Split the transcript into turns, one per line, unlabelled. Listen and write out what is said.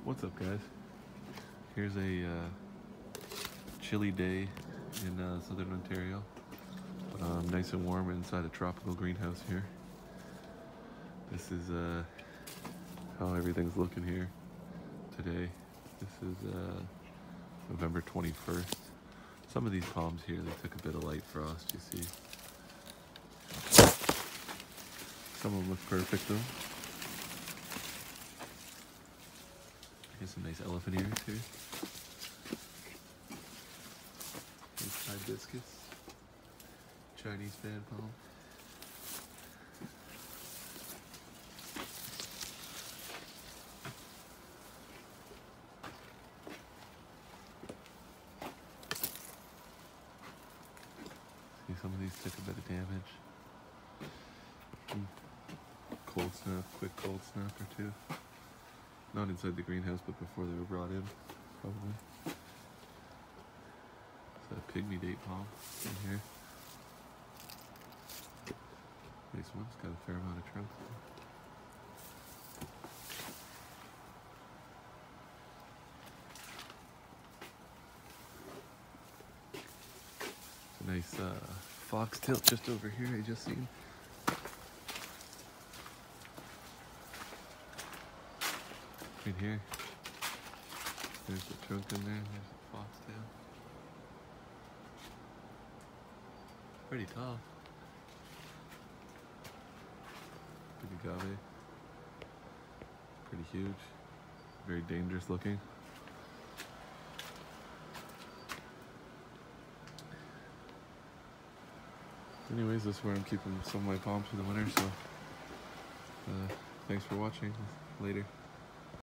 What's up, guys? Here's a chilly day in southern Ontario. Nice and warm inside a tropical greenhouse here. This is how everything's looking here today. This is November 21st. Some of these palms here, they took a bit of light frost, you see. Some of them look perfect though. Here's some nice elephant ears here. Nice hibiscus. Chinese fan palm. See, some of these took a bit of damage. Cold snap, quick cold snap or two. Not inside the greenhouse, but before they were brought in, probably. It's a pygmy date palm in here. Nice one, it's got a fair amount of trunk. It's a nice foxtail just over here, I just seen. Right here. There's the trunk in there, there's the foxtail. Pretty tall. Big agave. Pretty huge. Very dangerous looking. Anyways, this is where I'm keeping some of my palms for the winter, so thanks for watching. Later.